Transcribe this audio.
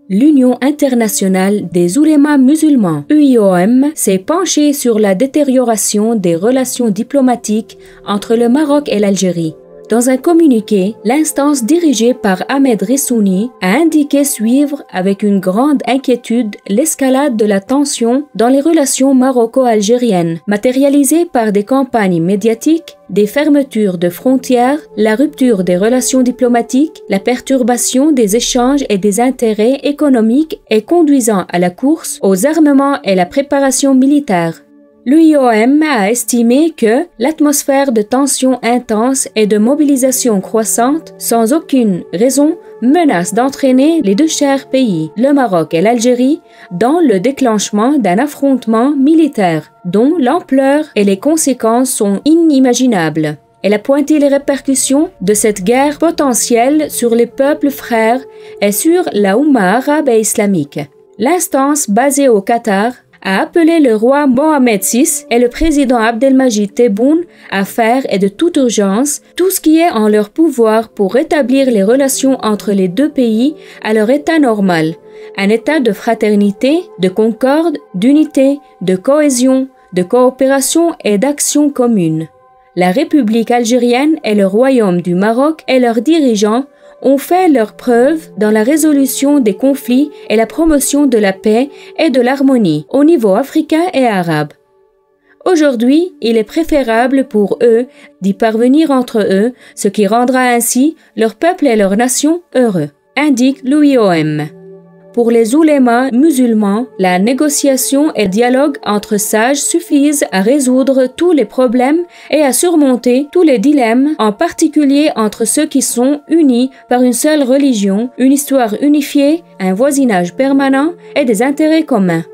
L'Union internationale des oulémas musulmans, UIOM, s'est penchée sur la détérioration des relations diplomatiques entre le Maroc et l'Algérie. Dans un communiqué, l'instance dirigée par Ahmed Rissouni a indiqué suivre avec une grande inquiétude l'escalade de la tension dans les relations maroco-algériennes, matérialisée par des campagnes médiatiques, des fermetures de frontières, la rupture des relations diplomatiques, la perturbation des échanges et des intérêts économiques et conduisant à la course aux armements et la préparation militaire. L'UIOM a estimé que l'atmosphère de tension intense et de mobilisation croissante, sans aucune raison, menace d'entraîner les deux chers pays, le Maroc et l'Algérie, dans le déclenchement d'un affrontement militaire dont l'ampleur et les conséquences sont inimaginables. Elle a pointé les répercussions de cette guerre potentielle sur les peuples frères et sur la Oumma arabe et islamique. L'instance basée au Qatar a appelé le roi Mohamed VI et le président Abdelmajid Tebboune à faire et de toute urgence tout ce qui est en leur pouvoir pour rétablir les relations entre les deux pays à leur état normal, un état de fraternité, de concorde, d'unité, de cohésion, de coopération et d'action commune. La République algérienne et le Royaume du Maroc et leurs dirigeants ont fait leurs preuves dans la résolution des conflits et la promotion de la paix et de l'harmonie au niveau africain et arabe. Aujourd'hui, il est préférable pour eux d'y parvenir entre eux, ce qui rendra ainsi leur peuple et leur nation heureux, indique l'UIOM. Pour les oulémas musulmans, la négociation et le dialogue entre sages suffisent à résoudre tous les problèmes et à surmonter tous les dilemmes, en particulier entre ceux qui sont unis par une seule religion, une histoire unifiée, un voisinage permanent et des intérêts communs.